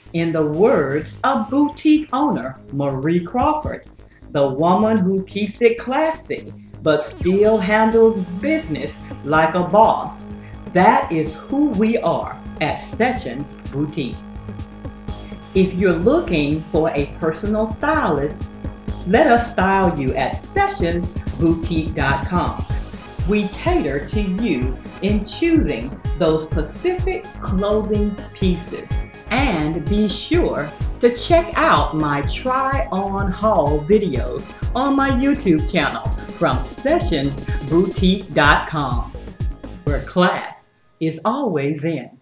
In the words of boutique owner Marie Crawford, the woman who keeps it classy but still handles business like a boss. That is who we are at Sessions Boutique. If you're looking for a personal stylist, let us style you at sessionsboutique.com. We cater to you in choosing those specific clothing pieces. And be sure to check out my try on haul videos on my YouTube channel from sessionsboutique.com, where class is always in.